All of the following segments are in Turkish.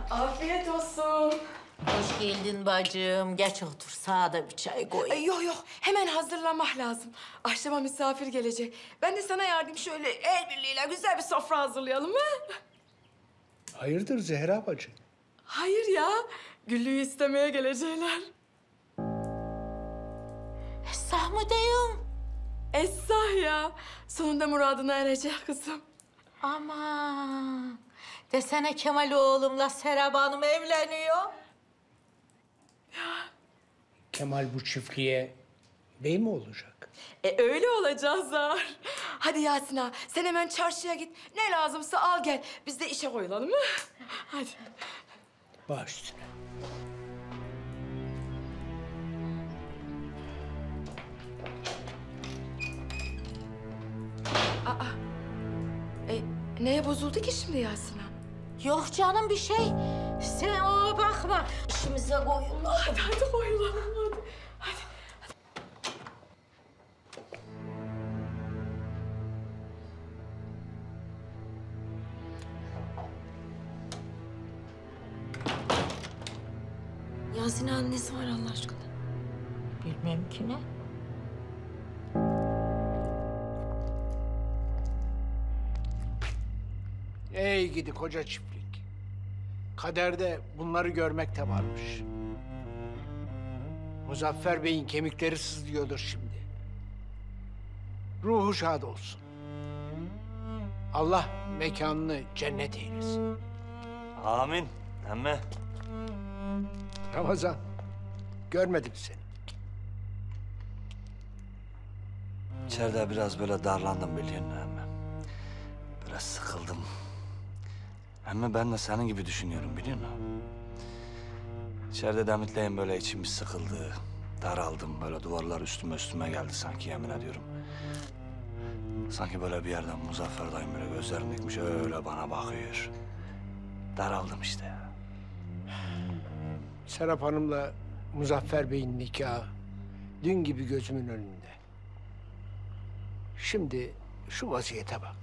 Afiyet olsun. Hoş geldin bacım. Geç otur. Sağa da bir çay koy. Yok, hemen hazırlanmak lazım. Akşama misafir gelecek. Ben de sana yardım şöyle el birliğiyle güzel bir sofra hazırlayalım mı? Hayırdır Zehra bacı? Hayır ya, Güllü'yü istemeye gelecekler. Esah mı diyorsun? Esah ya, sonunda muradına erecek kızım. Aman. Desene Kemal oğlumla Serap Hanım evleniyor. Kemal bu çiftliğe bey mi olacak? Öyle olacağız Zahar. Hadi Yasin ağa, sen hemen çarşıya git. Ne lazımsa al gel. Biz de işe koyulalım mı? Hadi. Baş üstüne. Neye bozuldu ki şimdi Yasin ağa? Yok canım bir şey. Sen ona bakma. İşimize koyulur. Hadi koyulalım hadi. Yasin ağanın nesi var Allah aşkına? Bilmem ki ne. Ey gidi koca çiftlik. Kaderde bunları görmek de varmış. Muzaffer Bey'in kemikleri sızlıyordur şimdi. Ruhu şad olsun. Allah mekanını cennet eylesin. Amin. Emme. Ramazan, görmedim seni. İçeride biraz böyle darlandım biliyorsun emme. Biraz sıkıldım. Emme ben de senin gibi düşünüyorum biliyor musun? İçeride Demit'leyim böyle içim bir sıkıldı. Daraldım böyle duvarlar üstüme geldi sanki yemin ediyorum. Sanki böyle bir yerden Muzaffer dayım böyle gözlerini dikmiş öyle bana bakıyor. Daraldım işte ya. Serap Hanım'la Muzaffer Bey'in nikahı dün gibi gözümün önünde. Şimdi şu vaziyete bak.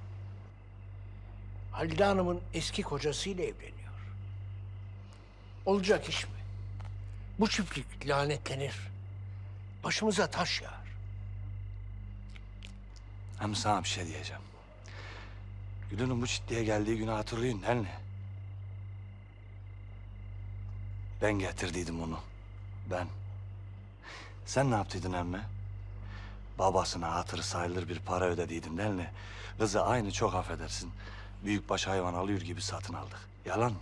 Halide Hanım'ın eski kocasıyla evleniyor. Olacak iş mi? Bu çiftlik lanetlenir. Başımıza taş yağar. Hem sana bir şey diyeceğim. Gülünün bu çiftliğe geldiği günü hatırlıyorsun değil mi? Ben getirdiydim onu. Ben. Sen ne yaptıydın emme? Babasına hatırı sayılır bir para ödediydin değil mi? Kızı aynı çok affedersin. Büyükbaş hayvan alıyor gibi satın aldık. Yalan mı?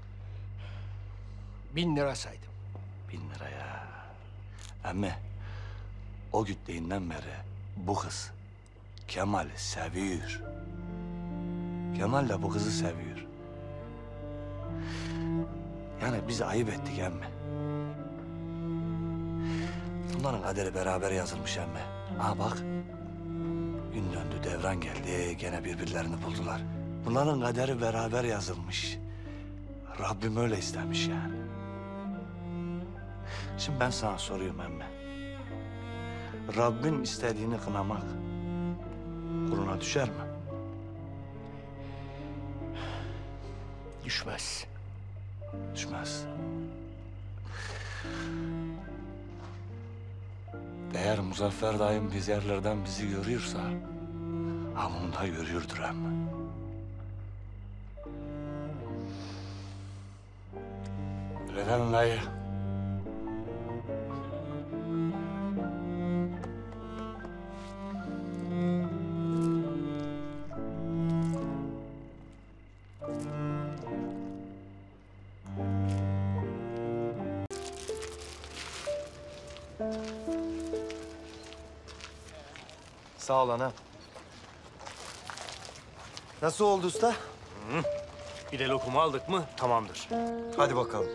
1000 lira saydım. 1000 lira ya. Emme, o gütleğinden beri bu kız Kemal'i seviyor. Kemal de bu kızı seviyor. Yani biz ayıp ettik emme. Bunların kaderi beraber yazılmış emme. Ha bak, gün döndü devran geldi gene birbirlerini buldular. Bunların kaderi beraber yazılmış. Rabbim öyle istemiş yani. Şimdi ben sana soruyorum emme. Rabbin istediğini kınamak kuluna düşer mi? Düşmez. Düşmez. Eğer Muzaffer dayım biz yerlerden bizi görüyorsa... ...ha bunu da görüyordur emme. Öyle dayı. Sağ ol ana. Nasıl oldu usta? Bir de lokumu aldık mı tamamdır. Hadi bakalım.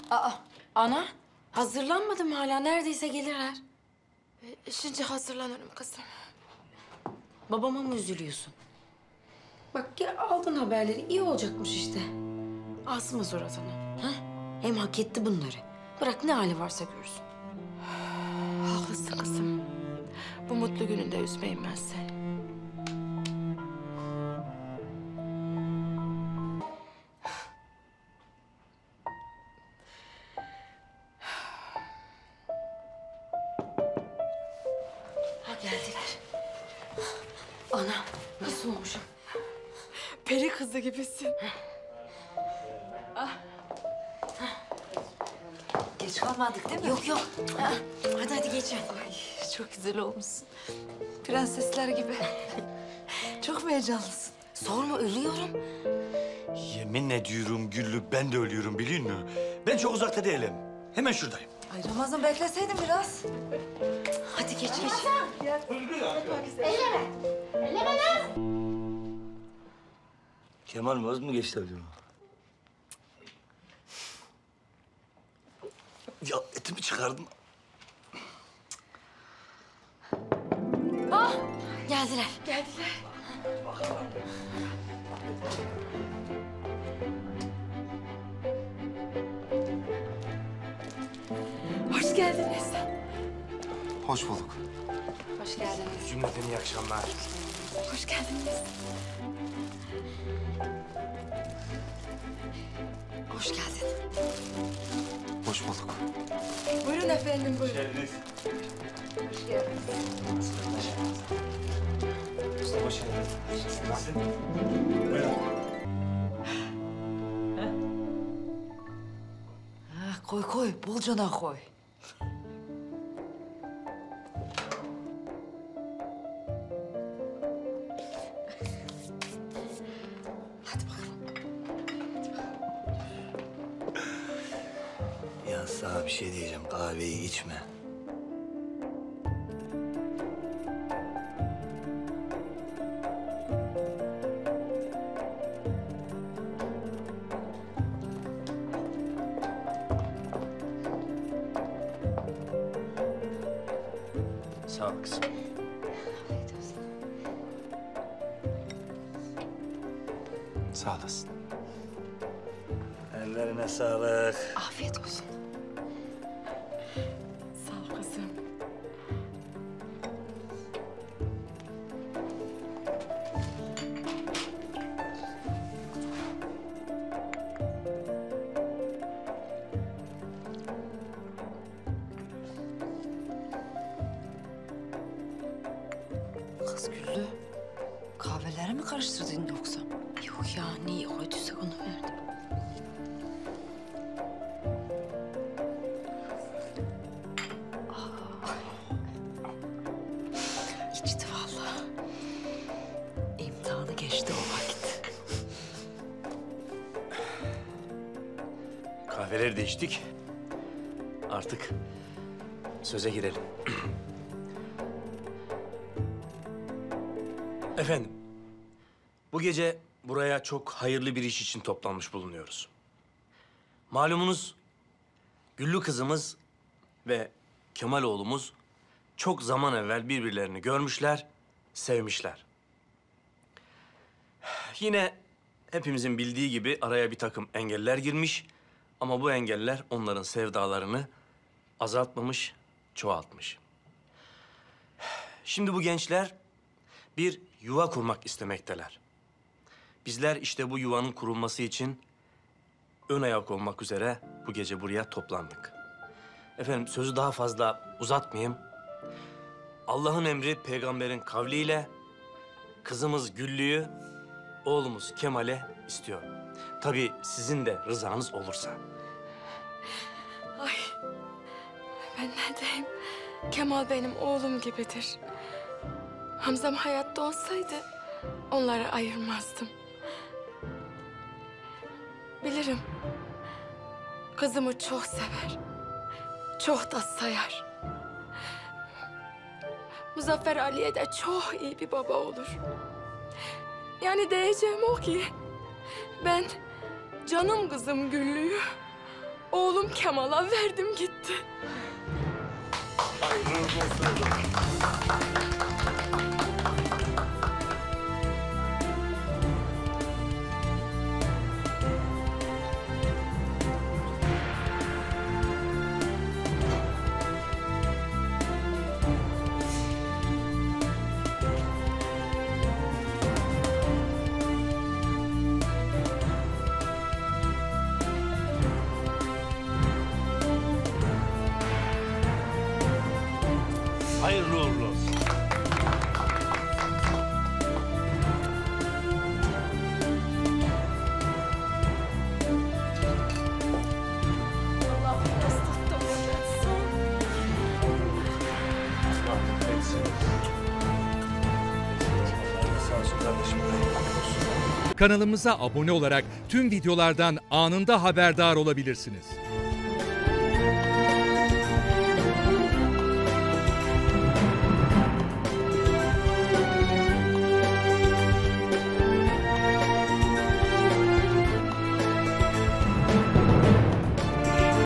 Aa, ana hazırlanmadım hala. Neredeyse gelirler. Şimdi hazırlanırım kızım. Babama mı üzülüyorsun? Bak ya aldın haberleri. İyi olacakmış işte. Asma suratını. Ha? Hem hak etti bunları. Bırak ne hali varsa görsün. Haklısın kızım. Bu mutlu gününde üzmeyeyim ben seni. Ha geldiler. Ana nasıl olmuşum? Peri kızı gibisin. Geç kalmadık değil mi? Yok yok. Aa, hadi geçin. Ay, çok güzel olmuşsun. Prensesler gibi. Çok mu heyecanlısın? Sorma ölüyorum. Yemin ediyorum Güllü, ben de ölüyorum biliyor musun? Ben çok uzakta değilim. Hemen şuradayım. Ay Ramazan bekleseydin biraz. Hadi geç. Kemal vaz mı geçti acaba? Ya etimi çıkardım. Geldiler. Hoş geldiniz. Hoş bulduk. Hoş geldiniz. Cümleten iyi akşamlar. Hoş geldiniz. Hoş geldin. Hoş bulduk. Buyurun efendim, buyurun. Usta hoş geldin. Ha, koy koy, bolcana koy. Ya sana bir şey diyeceğim, kahveyi içme. Sağ ol kızım. Sağ olasın. Ellerine sağlık. Afiyet olsun. Sağ ol kızım. Kız Güllü, kahveleri mi karıştırdın yoksa? Yok ya neyi koyduysak onu verdim. İçti vallahi. İmtihanı geçti o vakit. Kahveleri de içtik. Artık söze girelim. Efendim, bu gece buraya çok hayırlı bir iş için toplanmış bulunuyoruz. Malumunuz Güllü kızımız ve Kemal oğlumuz çok zaman evvel birbirlerini görmüşler, sevmişler. Yine hepimizin bildiği gibi araya bir takım engeller girmiş ama bu engeller onların sevdalarını azaltmamış, çoğaltmış. Şimdi bu gençler bir yuva kurmak istemekteler. Bizler işte bu yuvanın kurulması için ön ayak olmak üzere bu gece buraya toplandık. Efendim sözü daha fazla uzatmayayım. Allah'ın emri peygamberin kavliyle kızımız Güllü'yü, oğlumuz Kemal'e istiyor. Tabii sizin de rızanız olursa. Ay, ben ne diyeyim? Kemal benim oğlum gibidir. Hamzam hayatta olsaydı onları ayırmazdım. Bilirim. Kızımı çok sever. Çok da sayar. Muzaffer Ali'ye de çok iyi bir baba olur. Yani diyeceğim o ki ben canım kızım Güllü'yü Oğlum Kemal'a verdim gitti. Hayırlı uğurlu olsun. Kanalımıza abone olarak tüm videolardan anında haberdar olabilirsiniz.